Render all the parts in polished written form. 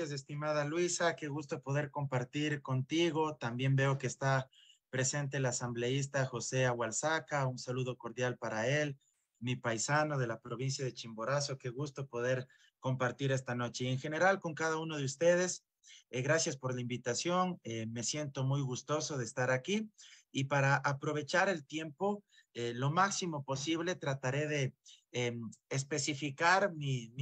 noches, estimada Luisa. Qué gusto poder compartir contigo. También veo que está presente el asambleísta José Agualzaca. Un saludo cordial para él, mi paisano de la provincia de Chimborazo. Qué gusto poder compartir esta noche. Y en general con cada uno de ustedes, gracias por la invitación. Me siento muy gustoso de estar aquí. Y para aprovechar el tiempo lo máximo posible, trataré de especificar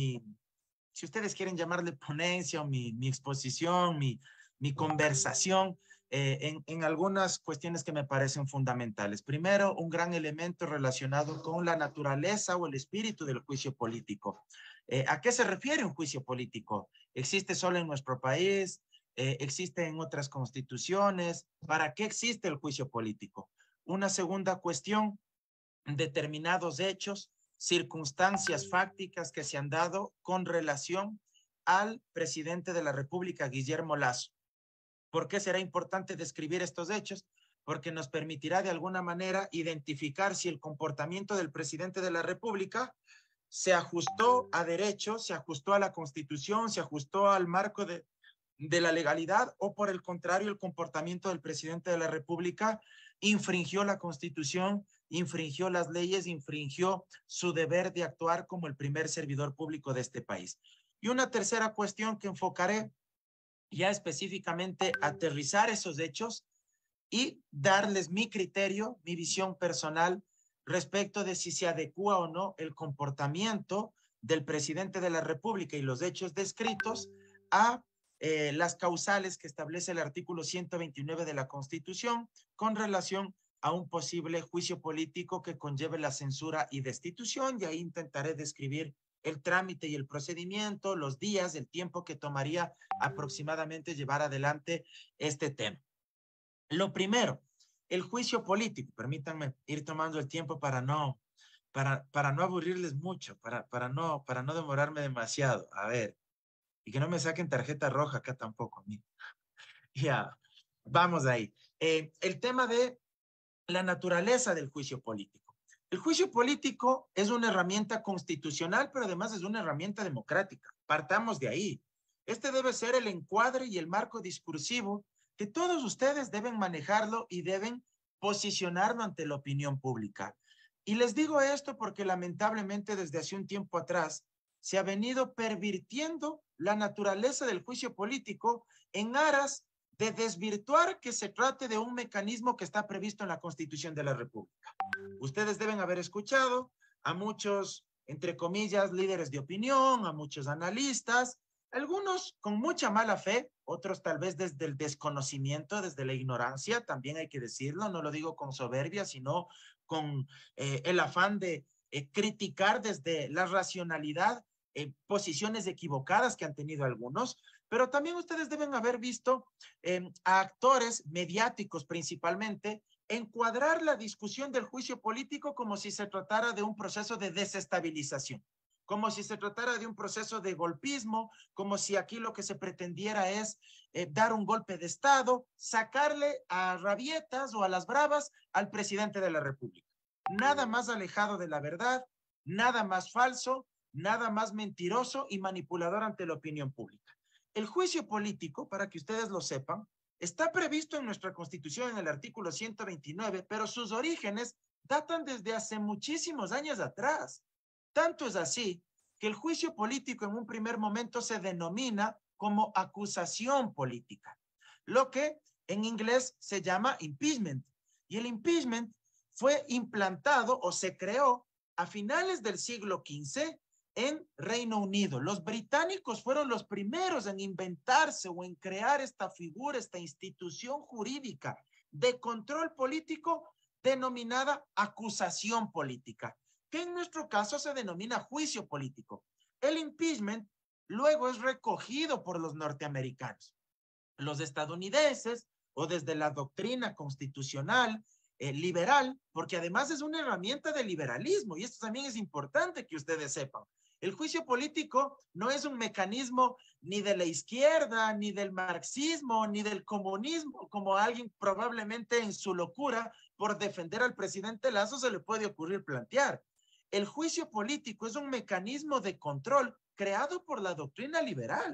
si ustedes quieren llamarle ponencia o mi exposición, mi conversación en algunas cuestiones que me parecen fundamentales. Primero, un gran elemento relacionado con la naturaleza o el espíritu del juicio político. ¿A qué se refiere un juicio político? ¿Existe solo en nuestro país? ¿Existe en otras constituciones? ¿Para qué existe el juicio político? Una segunda cuestión, determinados hechos, circunstancias fácticas que se han dado con relación al presidente de la República, Guillermo Lasso. ¿Por qué será importante describir estos hechos? Porque nos permitirá de alguna manera identificar si el comportamiento del presidente de la República se ajustó a derecho, se ajustó a la Constitución, se ajustó al marco de la legalidad, o por el contrario, el comportamiento del presidente de la República infringió la Constitución, infringió las leyes, infringió su deber de actuar como el primer servidor público de este país. Y una tercera cuestión que enfocaré ya específicamente, aterrizar esos hechos y darles mi criterio, mi visión personal respecto de si se adecua o no el comportamiento del presidente de la República y los hechos descritos a las causales que establece el artículo 129 de la Constitución con relación a un posible juicio político que conlleve la censura y destitución, y ahí intentaré describir el trámite y el procedimiento, los días, el tiempo que tomaría aproximadamente llevar adelante este tema. Lo primero, el juicio político. Permítanme ir tomando el tiempo para no aburrirles mucho, para no demorarme demasiado. A ver, y que no me saquen tarjeta roja acá tampoco. Ya, vamos ahí. El tema de la naturaleza del juicio político. El juicio político es una herramienta constitucional, pero además es una herramienta democrática. Partamos de ahí. Este debe ser el encuadre y el marco discursivo que todos ustedes deben manejarlo y deben posicionarlo ante la opinión pública. Y les digo esto porque lamentablemente desde hace un tiempo atrás se ha venido pervirtiendo la naturaleza del juicio político en aras de desvirtuar que se trate de un mecanismo que está previsto en la Constitución de la República. Ustedes deben haber escuchado a muchos, entre comillas, líderes de opinión, a muchos analistas, algunos con mucha mala fe, otros tal vez desde el desconocimiento, desde la ignorancia, también hay que decirlo, no lo digo con soberbia, sino con el afán de criticar desde la racionalidad posiciones equivocadas que han tenido algunos, pero también ustedes deben haber visto a actores mediáticos principalmente encuadrar la discusión del juicio político como si se tratara de un proceso de desestabilización, como si se tratara de un proceso de golpismo, como si aquí lo que se pretendiera es dar un golpe de Estado, sacarle a rabietas o a las bravas al presidente de la República. Nada más alejado de la verdad, nada más falso, nada más mentiroso y manipulador ante la opinión pública. El juicio político, para que ustedes lo sepan, está previsto en nuestra Constitución en el artículo 129, pero sus orígenes datan desde hace muchísimos años atrás. Tanto es así que el juicio político en un primer momento se denomina como acusación política, lo que en inglés se llama impeachment. Y el impeachment fue implantado o se creó a finales del siglo XV en Reino Unido. Los británicos fueron los primeros en inventarse o en crear esta figura, esta institución jurídica de control político denominada acusación política, que en nuestro caso se denomina juicio político. El impeachment luego es recogido por los norteamericanos. Los estadounidenses, o desde la doctrina constitucional liberal, porque además es una herramienta de liberalismo, y esto también es importante que ustedes sepan. El juicio político no es un mecanismo ni de la izquierda, ni del marxismo, ni del comunismo, como a alguien probablemente en su locura por defender al presidente Lasso se le puede ocurrir plantear. El juicio político es un mecanismo de control creado por la doctrina liberal.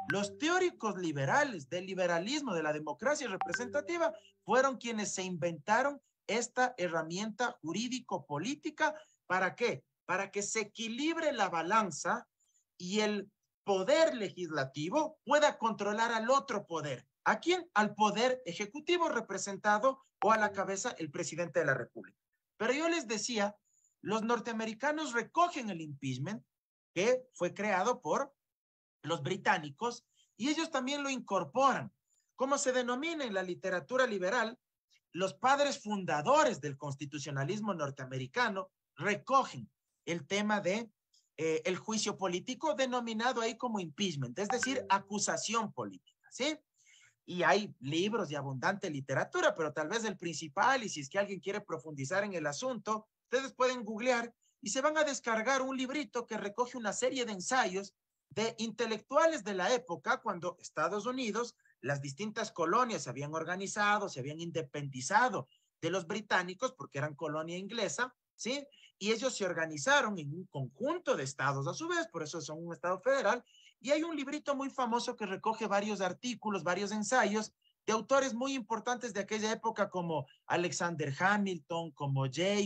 Los teóricos liberales del liberalismo, de la democracia representativa, fueron quienes se inventaron esta herramienta jurídico-política. ¿Para qué? Para que se equilibre la balanza y el poder legislativo pueda controlar al otro poder. ¿A quién? Al poder ejecutivo representado o a la cabeza el presidente de la República. Pero yo les decía, los norteamericanos recogen el impeachment que fue creado por los británicos y ellos también lo incorporan. Como se denomina en la literatura liberal, los padres fundadores del constitucionalismo norteamericano recogen el tema de el juicio político denominado ahí como impeachment, es decir, acusación política, ¿sí? Y hay libros de abundante literatura, pero tal vez el principal, y si es que alguien quiere profundizar en el asunto, ustedes pueden googlear y se van a descargar un librito que recoge una serie de ensayos de intelectuales de la época cuando Estados Unidos, las distintas colonias se habían organizado, se habían independizado de los británicos porque eran colonia inglesa, ¿sí? Y ellos se organizaron en un conjunto de estados a su vez, por eso son un estado federal, y hay un librito muy famoso que recoge varios artículos, varios ensayos de autores muy importantes de aquella época como Alexander Hamilton, como Jay,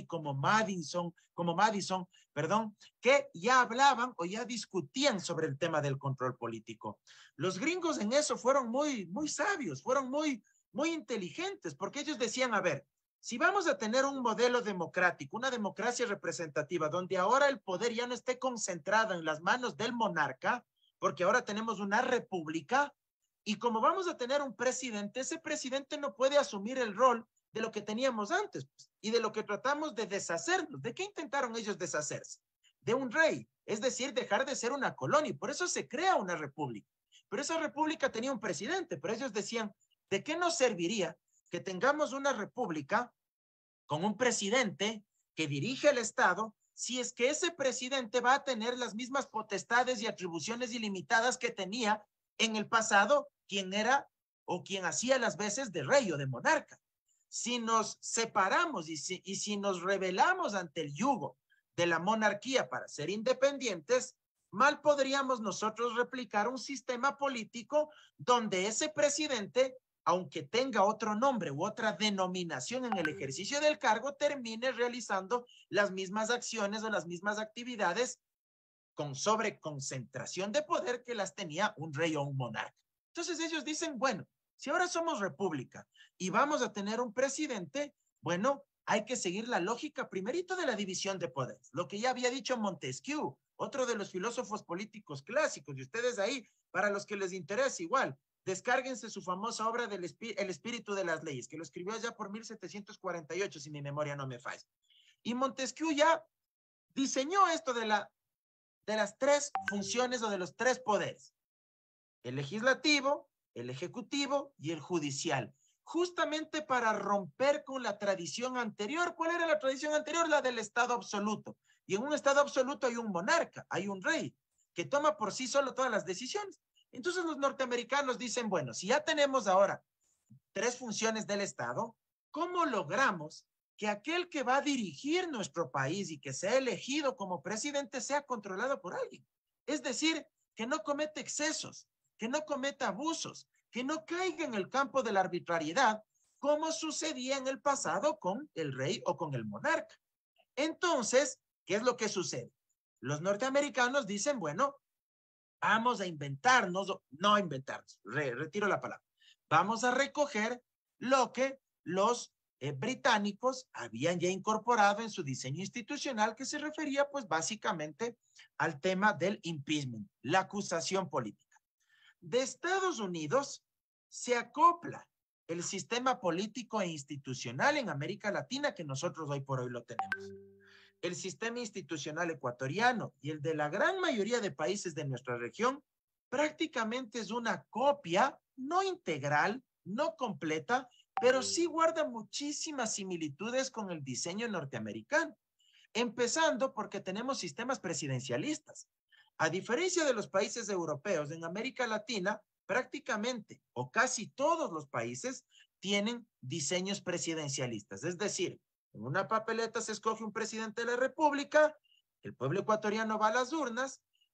como Madison, perdón, que ya hablaban o ya discutían sobre el tema del control político. Los gringos en eso fueron muy sabios, fueron muy inteligentes, porque ellos decían, a ver, si vamos a tener un modelo democrático, una democracia representativa, donde ahora el poder ya no esté concentrado en las manos del monarca, porque ahora tenemos una república, y como vamos a tener un presidente, ese presidente no puede asumir el rol de lo que teníamos antes, pues, y de lo que tratamos de deshacernos. ¿De qué intentaron ellos deshacerse? De un rey, es decir, dejar de ser una colonia, y por eso se crea una república. Pero esa república tenía un presidente, pero ellos decían, ¿de qué nos serviría que tengamos una república con un presidente que dirige el Estado si es que ese presidente va a tener las mismas potestades y atribuciones ilimitadas que tenía en el pasado quien era o quien hacía las veces de rey o de monarca? Si nos separamos y si nos rebelamos ante el yugo de la monarquía para ser independientes, mal podríamos nosotros replicar un sistema político donde ese presidente, aunque tenga otro nombre u otra denominación en el ejercicio del cargo, termine realizando las mismas acciones o las mismas actividades con sobreconcentración de poder que las tenía un rey o un monarca. Entonces ellos dicen, bueno, si ahora somos república y vamos a tener un presidente, bueno, hay que seguir la lógica primerito de la división de poderes, lo que ya había dicho Montesquieu, otro de los filósofos políticos clásicos, y ustedes ahí, para los que les interesa igual, descárguense su famosa obra del El espíritu de las leyes, que lo escribió ya por 1748, si mi memoria no me falla. Y Montesquieu ya diseñó esto de las tres funciones o de los tres poderes: el legislativo, el ejecutivo y el judicial, justamente para romper con la tradición anterior. ¿Cuál era la tradición anterior? La del Estado absoluto. Y en un Estado absoluto hay un monarca, hay un rey, que toma por sí solo todas las decisiones. Entonces los norteamericanos dicen, bueno, si ya tenemos ahora tres funciones del Estado, ¿cómo logramos que aquel que va a dirigir nuestro país y que sea elegido como presidente sea controlado por alguien? Es decir, que no cometa excesos, que no cometa abusos, que no caiga en el campo de la arbitrariedad, como sucedía en el pasado con el rey o con el monarca. Entonces, ¿qué es lo que sucede? Los norteamericanos dicen, bueno, vamos a inventarnos, no inventarnos, retiro la palabra, vamos a recoger lo que los británicos habían ya incorporado en su diseño institucional, que se refería pues básicamente al tema del impeachment, la acusación política. De Estados Unidos se acopla el sistema político e institucional en América Latina que nosotros hoy por hoy lo tenemos. El sistema institucional ecuatoriano y el de la gran mayoría de países de nuestra región prácticamente es una copia, no integral, no completa, pero sí guarda muchísimas similitudes con el diseño norteamericano. Empezando porque tenemos sistemas presidencialistas. A diferencia de los países europeos, en América Latina, prácticamente o casi todos los países tienen diseños presidencialistas. Es decir, en una papeleta se escoge un presidente de la República, el pueblo ecuatoriano va a las urnas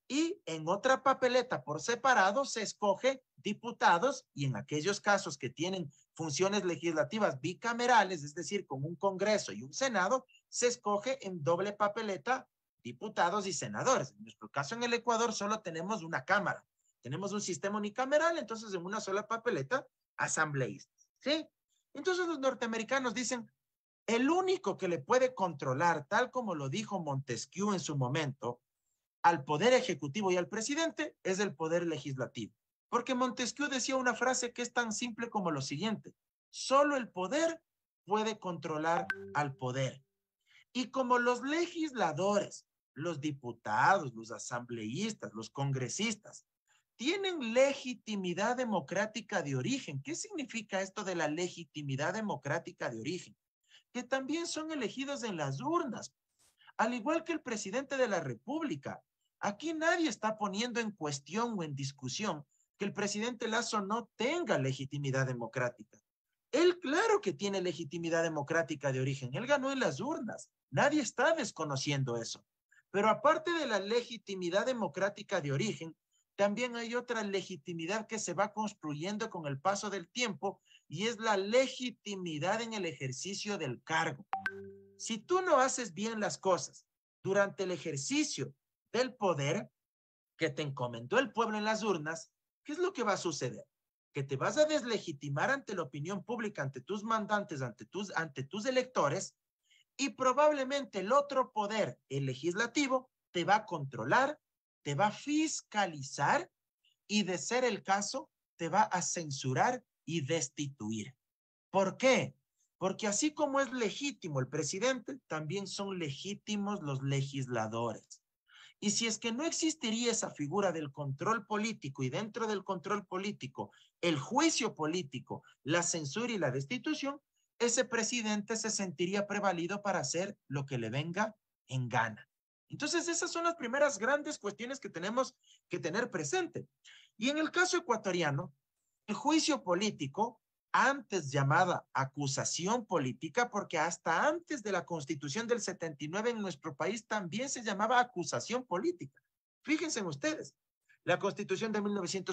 y en otra papeleta por separado se escoge diputados, y en aquellos casos que tienen funciones legislativas bicamerales, es decir, con un Congreso y un Senado, se escoge en doble papeleta diputados y senadores. En nuestro caso, en el Ecuador, solo tenemos una cámara. Tenemos un sistema unicameral, entonces en una sola papeleta, asambleístas. ¿Sí? Entonces los norteamericanos dicen, el único que le puede controlar, tal como lo dijo Montesquieu en su momento, al poder ejecutivo y al presidente, es el poder legislativo. Porque Montesquieu decía una frase que es tan simple como lo siguiente: solo el poder puede controlar al poder. Y como los legisladores, los diputados, los asambleístas, los congresistas, tienen legitimidad democrática de origen. ¿Qué significa esto de la legitimidad democrática de origen? Que también son elegidos en las urnas, al igual que el presidente de la República. Aquí nadie está poniendo en cuestión o en discusión que el presidente Lasso no tenga legitimidad democrática. Él claro que tiene legitimidad democrática de origen. Él ganó en las urnas. Nadie está desconociendo eso. Pero aparte de la legitimidad democrática de origen, también hay otra legitimidad que se va construyendo con el paso del tiempo, y es la legitimidad en el ejercicio del cargo. Si tú no haces bien las cosas durante el ejercicio del poder que te encomendó el pueblo en las urnas, ¿qué es lo que va a suceder? Que te vas a deslegitimar ante la opinión pública, ante tus mandantes, ante tus electores, y probablemente el otro poder, el legislativo, te va a controlar, te va a fiscalizar y, de ser el caso, te va a censurar y destituir. ¿Por qué? Porque así como es legítimo el presidente, también son legítimos los legisladores. Y si es que no existiría esa figura del control político, y dentro del control político el juicio político, la censura y la destitución, ese presidente se sentiría prevalido para hacer lo que le venga en gana. Entonces esas son las primeras grandes cuestiones que tenemos que tener presente. Y en el caso ecuatoriano, el juicio político, antes llamada acusación política, porque hasta antes de la Constitución del 79 en nuestro país también se llamaba acusación política. Fíjense ustedes, la Constitución de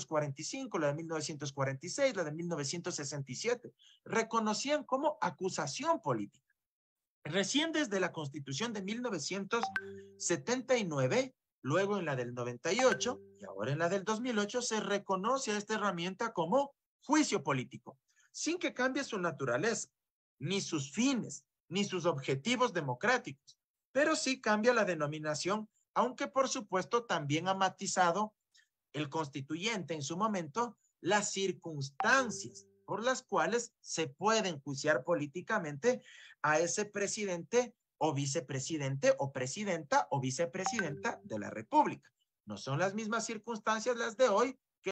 1945, la de 1946, la de 1967, reconocían como acusación política. Recién desde la Constitución de 1979, luego en la del 98 y ahora en la del 2008, se reconoce a esta herramienta como juicio político, sin que cambie su naturaleza, ni sus fines, ni sus objetivos democráticos, pero sí cambia la denominación, aunque por supuesto también ha matizado el constituyente en su momento las circunstancias por las cuales se puede enjuiciar políticamente a ese presidente o vicepresidente o presidenta o vicepresidenta de la República. No son las mismas circunstancias las de hoy